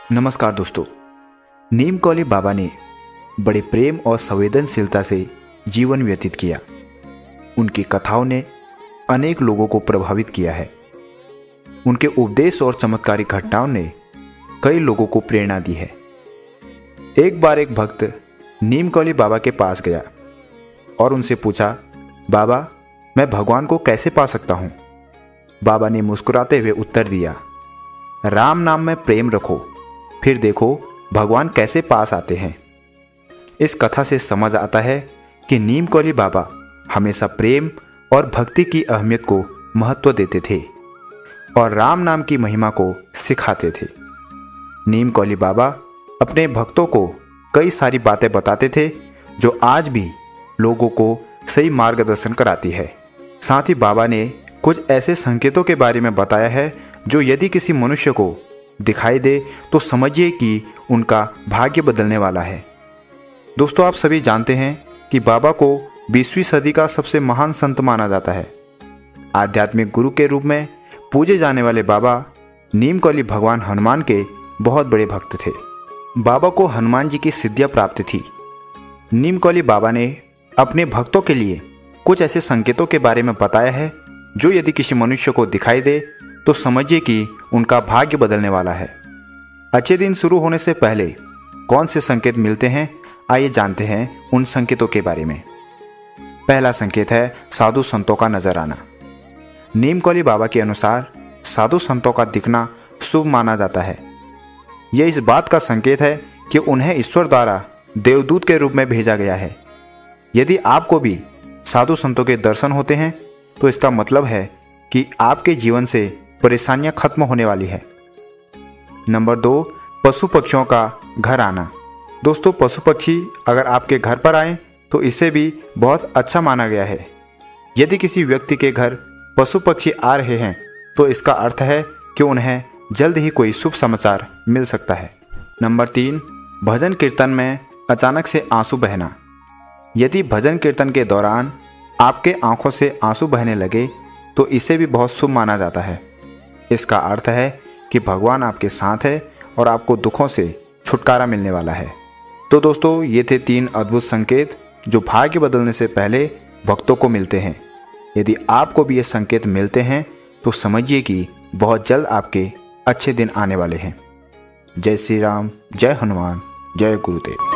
नमस्कार दोस्तों। नीम कौली बाबा ने बड़े प्रेम और संवेदनशीलता से जीवन व्यतीत किया। उनकी कथाओं ने अनेक लोगों को प्रभावित किया है। उनके उपदेश और चमत्कारिक घटनाओं ने कई लोगों को प्रेरणा दी है। एक बार एक भक्त नीम कौली बाबा के पास गया और उनसे पूछा, बाबा मैं भगवान को कैसे पा सकता हूँ? बाबा ने मुस्कुराते हुए उत्तर दिया, राम नाम में प्रेम रखो, फिर देखो भगवान कैसे पास आते हैं। इस कथा से समझ आता है कि नीम कौली बाबा हमेशा प्रेम और भक्ति की अहमियत को महत्व देते थे और राम नाम की महिमा को सिखाते थे। नीम कौली बाबा अपने भक्तों को कई सारी बातें बताते थे जो आज भी लोगों को सही मार्गदर्शन कराती है। साथ ही बाबा ने कुछ ऐसे संकेतों के बारे में बताया है जो यदि किसी मनुष्य को दिखाई दे तो समझिए कि उनका भाग्य बदलने वाला है। दोस्तों, आप सभी जानते हैं कि बाबा को 20वीं सदी का सबसे महान संत माना जाता है। आध्यात्मिक गुरु के रूप में पूजे जाने वाले बाबा नीम कौली भगवान हनुमान के बहुत बड़े भक्त थे। बाबा को हनुमान जी की सिद्धियां प्राप्त थी। नीम कौली बाबा ने अपने भक्तों के लिए कुछ ऐसे संकेतों के बारे में बताया है जो यदि किसी मनुष्य को दिखाई दे तो समझिए कि उनका भाग्य बदलने वाला है। अच्छे दिन शुरू होने से पहले कौन से संकेत मिलते हैं, आइए जानते हैं उन संकेतों के बारे में। पहला संकेत है साधु संतों का नजर आना। नीम कौली बाबा के अनुसार साधु संतों का दिखना शुभ माना जाता है। यह इस बात का संकेत है कि उन्हें ईश्वर द्वारा देवदूत के रूप में भेजा गया है। यदि आपको भी साधु संतों के दर्शन होते हैं तो इसका मतलब है कि आपके जीवन से परेशानियां खत्म होने वाली है। नंबर 2, पशु पक्षियों का घर आना। दोस्तों, पशु पक्षी अगर आपके घर पर आए तो इसे भी बहुत अच्छा माना गया है। यदि किसी व्यक्ति के घर पशु पक्षी आ रहे हैं तो इसका अर्थ है कि उन्हें जल्द ही कोई शुभ समाचार मिल सकता है। नंबर 3, भजन कीर्तन में अचानक से आंसू बहना। यदि भजन कीर्तन के दौरान आपके आंखों से आंसू बहने लगे तो इसे भी बहुत शुभ माना जाता है। इसका अर्थ है कि भगवान आपके साथ है और आपको दुखों से छुटकारा मिलने वाला है। तो दोस्तों, ये थे 3 अद्भुत संकेत जो भाग्य बदलने से पहले भक्तों को मिलते हैं। यदि आपको भी ये संकेत मिलते हैं तो समझिए कि बहुत जल्द आपके अच्छे दिन आने वाले हैं। जय श्री राम, जय हनुमान, जय गुरुदेव।